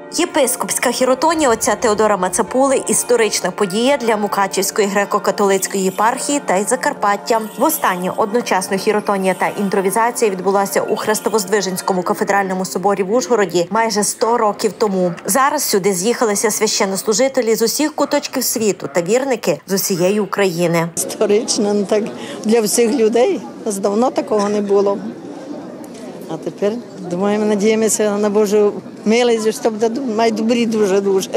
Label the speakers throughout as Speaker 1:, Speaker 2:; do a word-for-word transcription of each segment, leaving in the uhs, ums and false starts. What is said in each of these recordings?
Speaker 1: Єпископська хіротонія отця Теодора Мацапули – історична подія для Мукачівської греко-католицької єпархії та й Закарпаття. Востаннє одночасно хіротонія та імпровізація відбулася у Хрестовоздвиженському кафедральному соборі в Ужгороді майже сто років тому. Зараз сюди з'їхалися священнослужителі з усіх куточків світу та вірники з усієї України.
Speaker 2: Історично, ну так для всіх людей. Давно такого не було. А тепер, думаємо, надіємося на Божу милість, що буде найдобрі дуже-дуже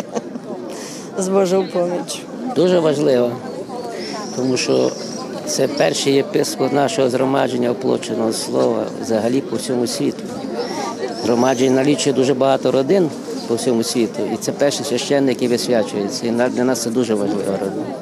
Speaker 2: з Божою поміччю.
Speaker 3: Дуже важливо, тому що це перший єпископ нашого згромадження оплоченого слова взагалі по всьому світу. Згромадження налічує дуже багато родин по всьому світу, і це перший священник, який висвячується. І для нас це дуже важлива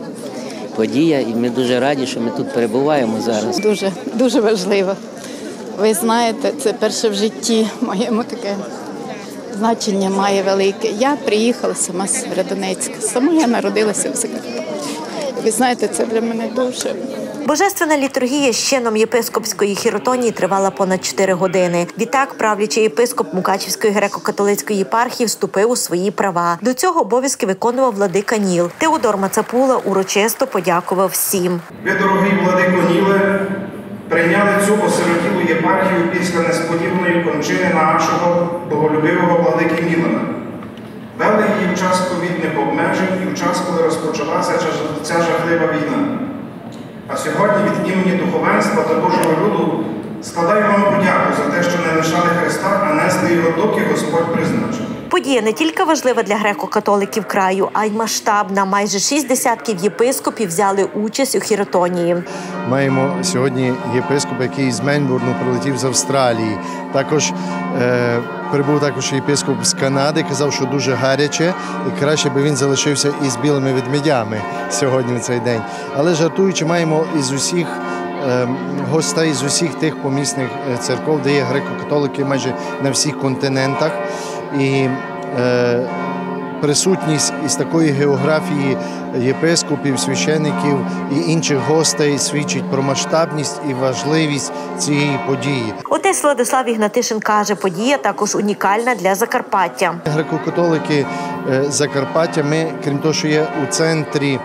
Speaker 3: подія, і ми дуже раді, що ми тут перебуваємо зараз.
Speaker 4: Дуже, дуже важливо. Ви знаєте, це перше в житті моєму таке значення має велике. Я приїхала сама з Сєвєродонецька, сама я народилася в Закарпатті. Ви знаєте, це для мене дуже.
Speaker 1: Божественна літургія з чином єпископської хіротонії тривала понад чотири години. Відтак правлячий єпископ Мукачівської греко-католицької єпархії вступив у свої права. До цього обов'язки виконував владика Ніл. Теодор Мацапула урочисто подякував всім.
Speaker 5: Ви, дорогий владико Ніле, прийняли цю осиротілу єпархію після несподіваної кончини нашого боголюбивого владики Мілана. Вели її в час ковідних обмежень і в час, коли розпочалася ця жахлива війна. А сьогодні від імені духовенства та Божого люду складаю вам подяку за те, що не лишали Христа, а несли його, доки Господь призначив.
Speaker 1: Подія не тільки важлива для греко-католиків краю, а й масштабна. Майже шість десятків єпископів взяли участь у хіротонії.
Speaker 6: Маємо сьогодні єпископа, який з Мельбурну прилетів з Австралії. Також е, прибув також єпископ з Канади, казав, що дуже гаряче і краще би він залишився із білими ведмедями сьогодні в цей день. Але жартуючи, маємо із усіх е, гостей з усіх тих помісних церков, де є греко-католики майже на всіх континентах. І е, присутність із такої географії єпископів, священиків і інших гостей свідчить про масштабність і важливість цієї події.
Speaker 1: Отець Владислав Ігнатишин каже, подія також унікальна для Закарпаття.
Speaker 6: Греко-католики Закарпаття, ми, крім того, що є у центрі,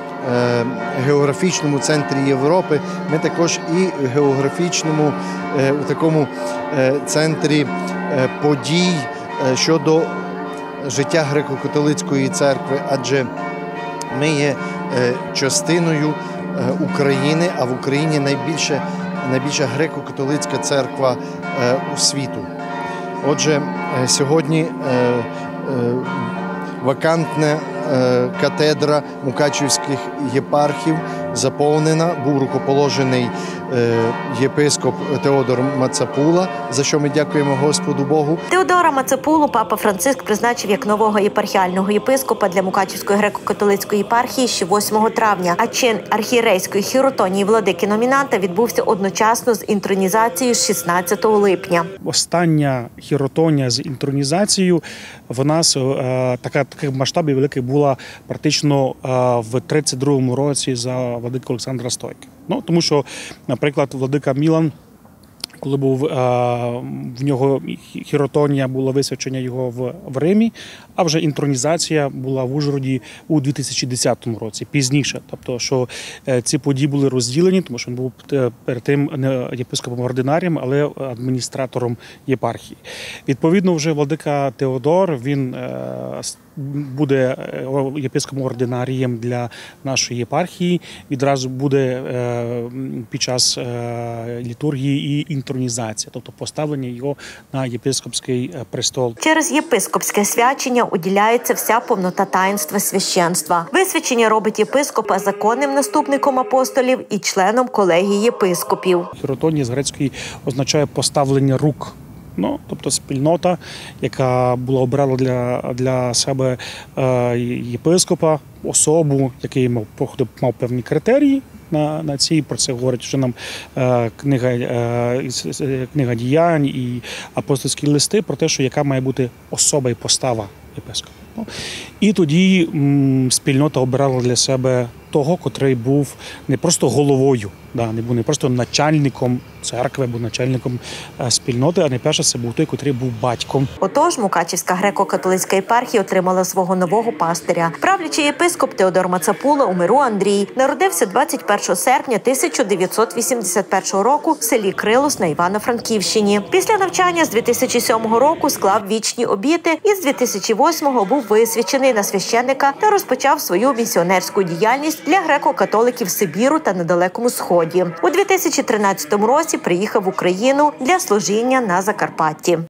Speaker 6: географічному центрі Європи, ми також і географічному у такому центрі подій щодо життя греко-католицької церкви, адже ми є частиною України, а в Україні найбільше, найбільша греко-католицька церква у світу. Отже, сьогодні вакантна катедра Мукачівських єпархів заповнена, був рукоположений єпископ Теодор Мацапула, за що ми дякуємо Господу Богу.
Speaker 1: Теодора Мацапулу папа Франциск призначив як нового єпархіального єпископа для Мукачівської греко-католицької єпархії ще восьмого травня, а чин архієрейської хіротонії владики-номінанта відбувся одночасно з інтронізацією шістнадцятого липня.
Speaker 7: Остання хіротонія з інтронізацією в нас така, таких масштабів великих була практично в тридцять другому році за владику Олександра Стойка. Ну, тому що, наприклад, владика Мілан, коли був в нього хіротонія, було висвячення його в, в Римі, а вже інтронізація була в Ужгороді у дві тисячі десятому році, пізніше. Тобто, що ці події були розділені, тому що він був перед тим не єпископом-ординарієм, але адміністратором єпархії. Відповідно, вже владика Теодор, він буде єпископом-ординарієм для нашої єпархії, відразу буде під час літургії і інтронізація, тобто поставлення його на єпископський престол.
Speaker 1: Через єпископське свячення уділяється вся повнота таїнства священства. Висвячення робить єпископа законним наступником апостолів і членом колегії єпископів.
Speaker 7: Хіротонія з грецької означає поставлення рук. Ну, тобто спільнота, яка була обрала для, для себе е, єпископа, особу, який мав, мав певні критерії на, на цій, про це говорить вже нам е, книга, е, книга діянь і апостольські листи, про те, що яка має бути особа і постава єпископа. Ну, і тоді м, спільнота обирала для себе того, котрий був не просто головою Да, не був не просто начальником церкви, або начальником спільноти, а найперше це був той, котрий був батьком.
Speaker 1: Отож, Мукачівська греко-католицька єпархія отримала свого нового пастиря. Правлячий єпископ Теодор Мацапула у Миру Андрій народився двадцять першого серпня тисяча дев'ятсот вісімдесят першого року в селі Крилос на Івано-Франківщині. Після навчання з дві тисячі сьомого року склав вічні обіти і з дві тисячі восьмого був висвячений на священника та розпочав свою місіонерську діяльність для греко-католиків Сибіру та на Далекому Сході. У дві тисячі тринадцятому році приїхав в Україну для служіння на Закарпатті.